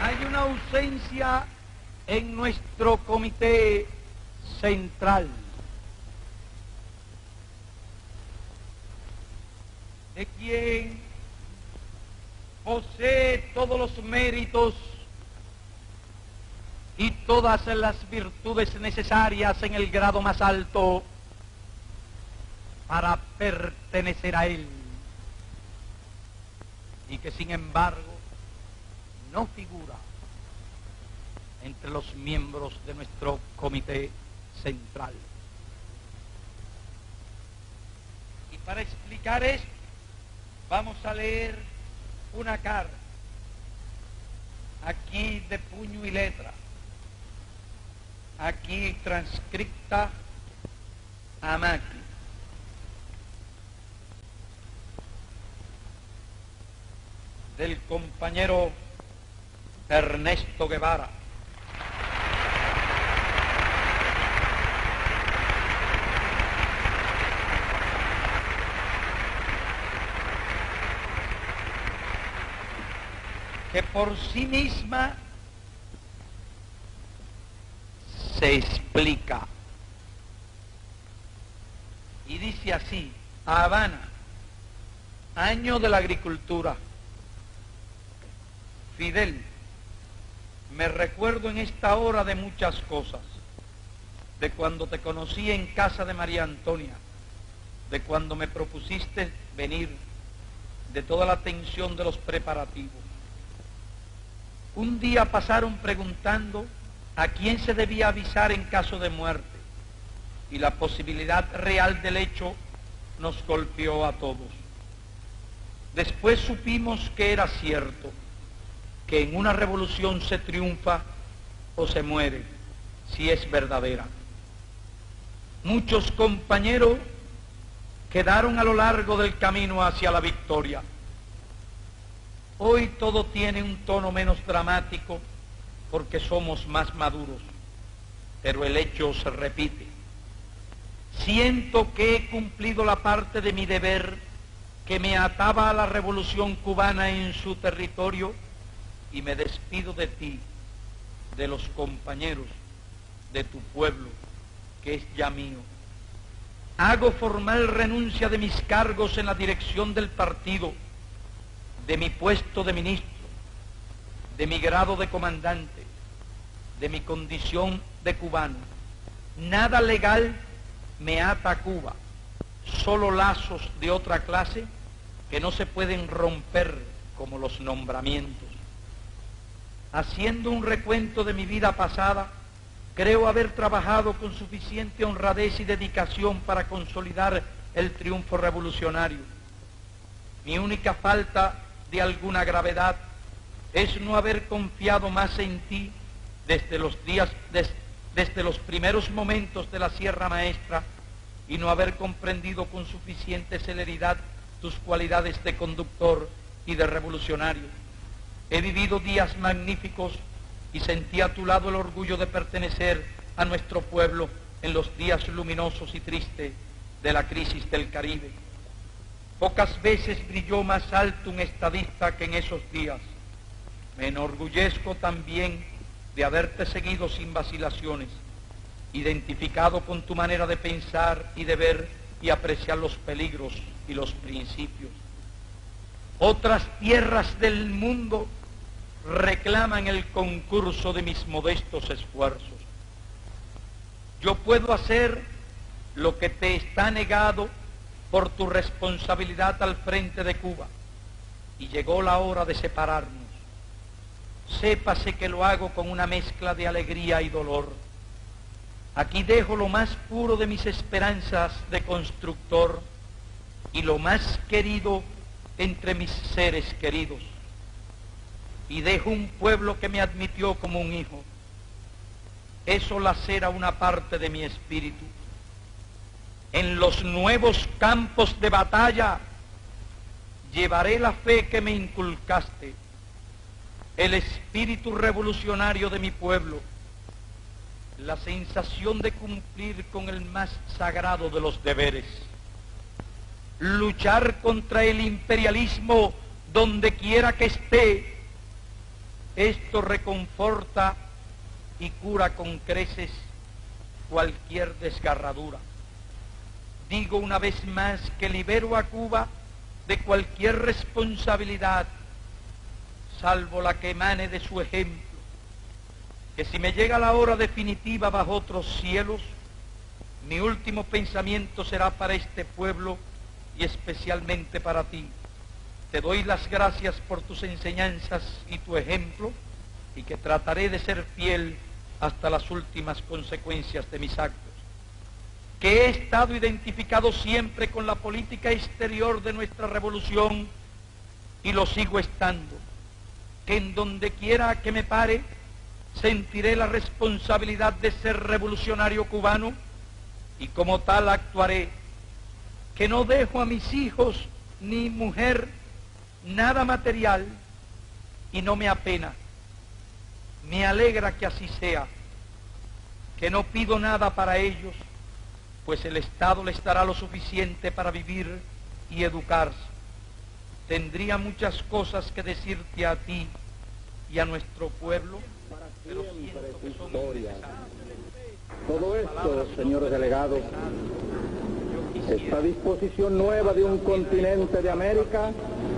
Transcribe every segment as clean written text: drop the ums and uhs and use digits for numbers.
Hay una ausencia en nuestro comité central de quien posee todos los méritos y todas las virtudes necesarias en el grado más alto para pertenecer a él, y que sin embargo no figura entre los miembros de nuestro comité central. Y para explicar esto, vamos a leer una carta, aquí de puño y letra, aquí transcripta a máquina. Del compañero Ernesto Guevara. Que por sí misma se explica. Y dice así: Habana, año de la agricultura. Fidel, me recuerdo en esta hora de muchas cosas, de cuando te conocí en casa de María Antonia, de cuando me propusiste venir, de toda la tensión de los preparativos. Un día pasaron preguntando a quién se debía avisar en caso de muerte, y la posibilidad real del hecho nos golpeó a todos. Después supimos que era cierto, que en una revolución se triunfa o se muere, si es verdadera. Muchos compañeros quedaron a lo largo del camino hacia la victoria. Hoy todo tiene un tono menos dramático porque somos más maduros, pero el hecho se repite. Siento que he cumplido la parte de mi deber que me ataba a la revolución cubana en su territorio, y me despido de ti, de los compañeros, de tu pueblo, que es ya mío. Hago formal renuncia de mis cargos en la dirección del partido, de mi puesto de ministro, de mi grado de comandante, de mi condición de cubano. Nada legal me ata a Cuba, solo lazos de otra clase que no se pueden romper, como los nombramientos. Haciendo un recuento de mi vida pasada, creo haber trabajado con suficiente honradez y dedicación para consolidar el triunfo revolucionario. Mi única falta de alguna gravedad es no haber confiado más en ti desde los primeros momentos de la Sierra Maestra, y no haber comprendido con suficiente celeridad tus cualidades de conductor y de revolucionario. He vivido días magníficos y sentí a tu lado el orgullo de pertenecer a nuestro pueblo en los días luminosos y tristes de la crisis del Caribe. Pocas veces brilló más alto un estadista que en esos días. Me enorgullezco también de haberte seguido sin vacilaciones, identificado con tu manera de pensar y de ver y apreciar los peligros y los principios. Otras tierras del mundo reclaman el concurso de mis modestos esfuerzos. Yo puedo hacer lo que te está negado por tu responsabilidad al frente de Cuba, y llegó la hora de separarnos. Sépase que lo hago con una mezcla de alegría y dolor. Aquí dejo lo más puro de mis esperanzas de constructor y lo más querido entre mis seres queridos. Y dejo un pueblo que me admitió como un hijo. Eso lacera una parte de mi espíritu. En los nuevos campos de batalla llevaré la fe que me inculcaste, el espíritu revolucionario de mi pueblo, la sensación de cumplir con el más sagrado de los deberes, luchar contra el imperialismo donde quiera que esté, Esto reconforta y cura con creces cualquier desgarradura. Digo una vez más que libero a Cuba de cualquier responsabilidad, salvo la que emane de su ejemplo, que si me llega la hora definitiva bajo otros cielos, mi último pensamiento será para este pueblo y especialmente para ti. Te doy las gracias por tus enseñanzas y tu ejemplo, y que trataré de ser fiel hasta las últimas consecuencias de mis actos. Que he estado identificado siempre con la política exterior de nuestra revolución y lo sigo estando. Que en donde quiera que me pare, sentiré la responsabilidad de ser revolucionario cubano y como tal actuaré. Que no dejo a mis hijos ni mujer nada material y no me apena. Me alegra que así sea. Que no pido nada para ellos, pues el Estado les dará lo suficiente para vivir y educarse. Tendría muchas cosas que decirte a ti y a nuestro pueblo, pero siento que son innecesarias. Todo esto, señores delegados, esta disposición nueva de un continente de América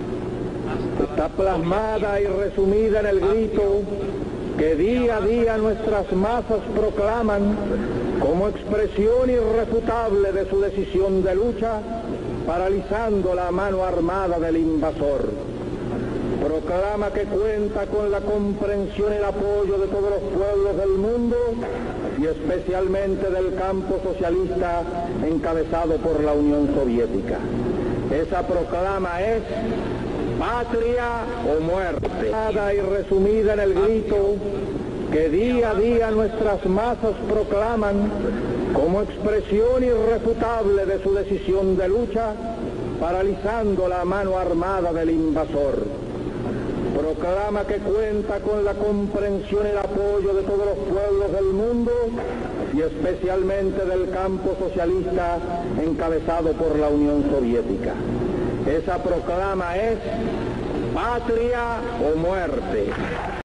está plasmada y resumida en el grito que día a día nuestras masas proclaman como expresión irrefutable de su decisión de lucha, paralizando la mano armada del invasor. Proclama que cuenta con la comprensión y el apoyo de todos los pueblos del mundo y especialmente del campo socialista encabezado por la Unión Soviética. Esa proclama es patria o muerte, dada y resumida en el grito que día a día nuestras masas proclaman como expresión irrefutable de su decisión de lucha, paralizando la mano armada del invasor. Proclama que cuenta con la comprensión y el apoyo de todos los pueblos del mundo y especialmente del campo socialista encabezado por la Unión Soviética. Esa proclama es patria o muerte.